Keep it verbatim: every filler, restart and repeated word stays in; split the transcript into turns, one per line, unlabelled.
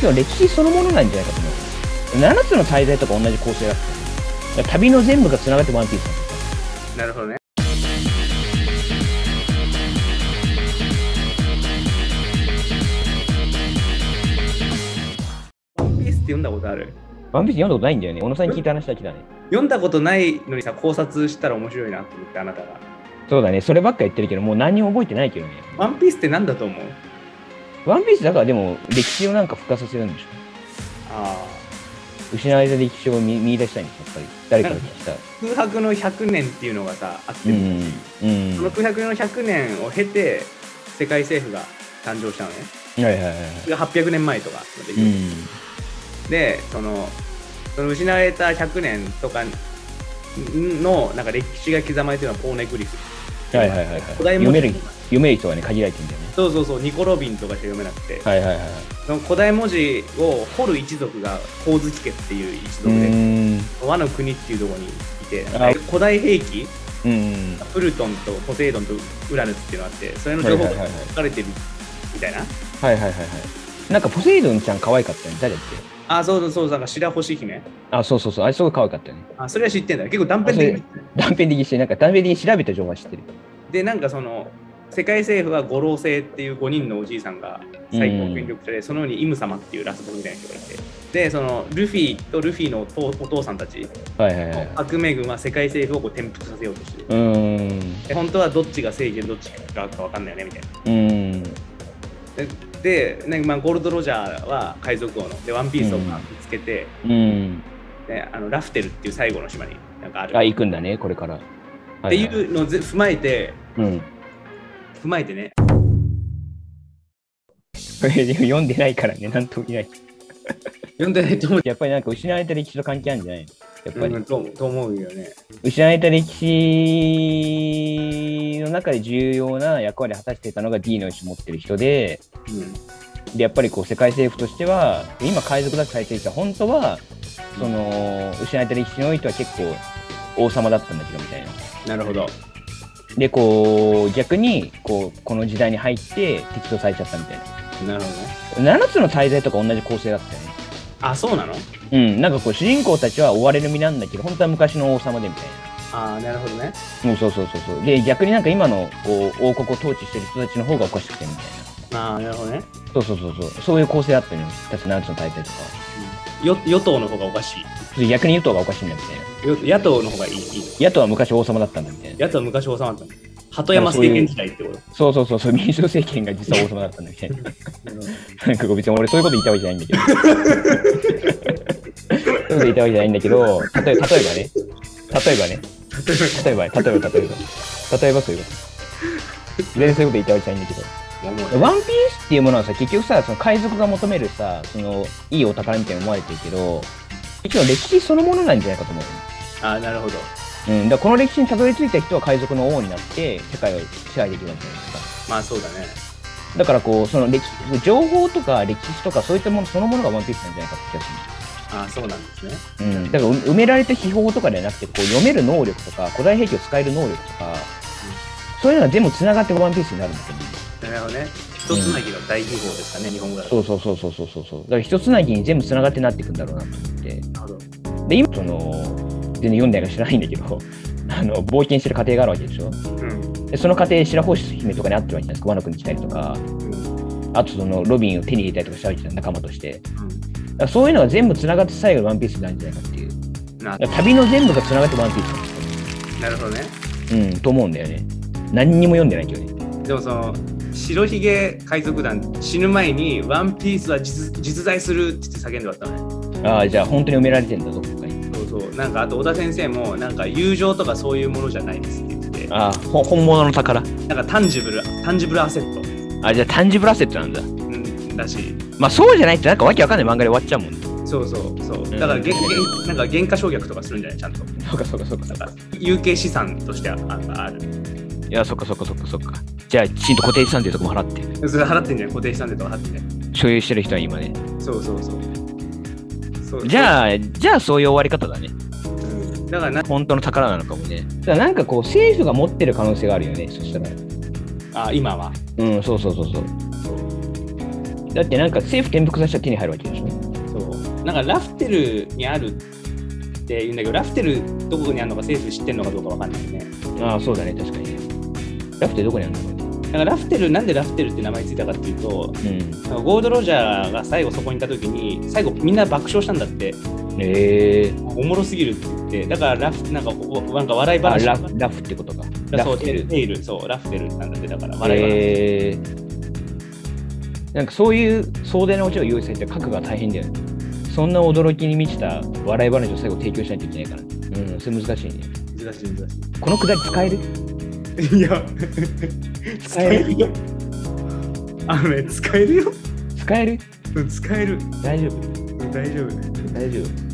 の歴史そのものなんじゃないかと思う。ななつの大罪とか同じ構成だった。旅の全部がつながってワンピース
なんだ。なるほどね。ワンピースって読んだことある？
ワンピース読んだことないんだよね。小野さんに聞いた話だけだね。
読んだことないのにさ、考察したら面白いなと思って、あなたが。
そうだね。そればっか言ってるけど、もう何にも覚えてないけどね。
ワンピースって何だと思う？
ワンピースだからでも歴史をなんか復活させるんでしょ。
ああ。
失われた歴史を 見, 見出したいんですよ、やっぱり。誰かが聞きたい。
空白のひゃくねんっていうのがさ、あって
う
る、
んうん、
その空白のひゃくねんを経て、世界政府が誕生したのね。
はいはいはい。
それがはっぴゃくねんまえとかできる、
うん、
でその、その失われたひゃくねんとかのなんか歴史が刻まれてるのはポーネグリフ。
はいはいはいはい。読める読める人はね、限られてるんだよね。
そうそうそう、ニコ・ロビンとかしか読めなくて、
はいはいはい。
その古代文字を掘る一族が光月家っていう一族で、和の国っていうところにいて、古代兵器、うん、プルトンとポセイドンとウラヌスっていうのがあって、それの情報が書かれてるみたいな。
はいはいはいはい。なんかポセイドンちゃん可愛かったよね。誰だっけ？
あ、そうそうそう、なんか白星姫。
あ、そうそうそう、あれすごい可愛かったよね。
あ、それは知ってんだ。結構断片的に。
断片的にして、なんか断片的に調べた情報は知ってる。
で、なんかその、世界政府は五老星っていうごにんのおじいさんが最高権力者で、うん、その上にイム様っていうラスボスみたいな人がいて、で、そのルフィとルフィの お, お父さんたち、はいはいはい、悪名軍は世界政府をこう転覆させようとしてる。うんで本当はどっちが正義でどっちがか分かんないよねみたいな。うんで、でまあ、ゴールド・ロジャーは海賊王のでワンピースを見つけて、うん、であのラフテルっていう最後の島になんかある。
あ、行くんだね、これから。はい
はい、っていうのを踏まえて、うん踏まえてね。
読んでないからね、なんとも言えない。
読んでないと思う。
やっぱりなんか失われた歴史と関係あるんじゃないの？やっぱり、
うん、と, と思うよね。
失われた歴史の中で重要な役割を果たしていたのが D の意思を持ってる人で、うん、でやっぱりこう世界政府としては、今海賊だってされてる人は本当は、うん、その失われた歴史においては結構王様だったんだけどみたいな。
なるほど。
でこう逆にこうこの時代に入って適当されちゃったみたいな。
なるほどね。
ななつの大罪とか同じ構成だったよね。
あ、そうなの？
うん、なんかこう主人公たちは追われる身なんだけど本当は昔の王様でみたい
な。ああ、なるほどね。
そうそうそうそう。で逆になんか今のこう王国を統治してる人たちの方がおかしくてみたい
な。ああ、なるほどね。
そうそうそうそう。そういう構成だったよね。確かななつの大罪とか。
うん、よ与党の方がおかしい。
逆に与党がおかしいんだみたいな。
野党の方がいい。いい
野党は昔王様だったんだみたいな。
野党は昔王様だったんだ。鳩山政権時代ってこと？
そうそうそうそう、民主政権が実は王様だったんだみたいな。なんか別に俺そういうこと言ったわけじゃないんだけど。そういうこと言ったわけじゃないんだけど、例え例えばね、例えばね、例えば、例えば、例えば、例えば、例えばそういうこと。全然そういうこと言ったわけじゃないんだけど。ワンピースっていうものはさ、結局さ、その海賊が求めるさ、そのいいお宝みたいに思われてるけど、結局歴史そのものなんじゃないかと思う。
ああ、なるほど。
うん、だからこの歴史にたどり着いた人は海賊の王になって世界を支配できるわけじゃないですか。
まあそうだね。
だからこうその歴史情報とか歴史とかそういったものそのものがワンピースなんじゃないかって気がす
る。ああ、そうなんですね。
うん、だから埋められた秘宝とかではなくてこう読める能力とか古代兵器を使える能力とか、うん、そういうのが全部つながってワンピースになるんだと思う。
なるほどね。一つなぎの大秘宝ですかね、うん、日本語だと。
そうそうそうそうそうそう。だから一つなぎに全部つながってなっていくんだろうなと思って。なるほど。で今その全然読んでないか知らないんだけど。あの冒険してる過程があるわけでしょ、うん、でその過程で白星姫とかに会ってるわけじゃないですか。ワノ国に来たりとか、うん、あとそのロビンを手に入れたりとかしたわけじゃない仲間として、うん、だからそういうのが全部つながって最後ワンピースになるんじゃないかっていう。な旅の全部がつながってワンピースなんですよ。
なるほどね。
うんと思うんだよね。何にも読んでないけどね。
でもその白ひげ海賊団死ぬ前にワンピースは 実, 実在するって叫んで終わったのね。
ああ、じゃあ本当に埋められてんだぞ今回。
そうそう、なんかあと小田先生もなんか友情とかそういうものじゃないですって言ってて。
ああ、本物の宝。
なんかタンジブルタンジブルアセット。
あ、じゃあタンジブルアセットなんだ。
うんらしい。
まあそうじゃないってなんかわけわかんない漫画で終わっちゃうもんね。
そうそうそう。だから、うん、げなんか原価償却とかするんじゃないちゃんと。
そうかそうかそうか。
だから有形資産としてはある。
いや、そっかそっかそっかそっか。じゃあきちんと固定資産税とかも払って。
それ払ってんじゃん、固定資産税とか払ってね。
所有してる人は今ね。
そうそうそう。
そうじゃあ、じゃあそういう終わり方だね。
だからな
本当の宝なのかもね。だからなんかこう政府が持ってる可能性があるよね。そしたら。
あ、今は。
うん、そうそうそうそう。 だってなんか政府転覆させたら手に入るわけでしょ。
そう。なんかラフテルにあるって言うんだけど、ラフテルどこにあるのか政府知ってるのかどうかわかんないね。
ああ、そうだね、確かにね。ラフテルどこにあるのかね。
だからラフテル、なんでラフテルって名前ついたかっていうと、うん、ゴールド・ロジャーが最後そこにいたときに、最後みんな爆笑したんだって。
へえー。
おもろすぎるって言って、だからラフ、なんか、なんか笑い話。
ラフ、ラフってことか。
そう、テイル、そう、ラフテルなんだって、だから笑い話。
へー。なんかそういう壮大なオチを用意されて書くが大変だよね。そんな驚きに満ちた笑い話を最後提供しないといけないから。うん、それ難しいね。
難しい難しい。
このくだり使える？
いや、使えるよ。あのね、使えるよ。
使える？
うん、使える。
大丈夫？
大丈夫。
大丈夫。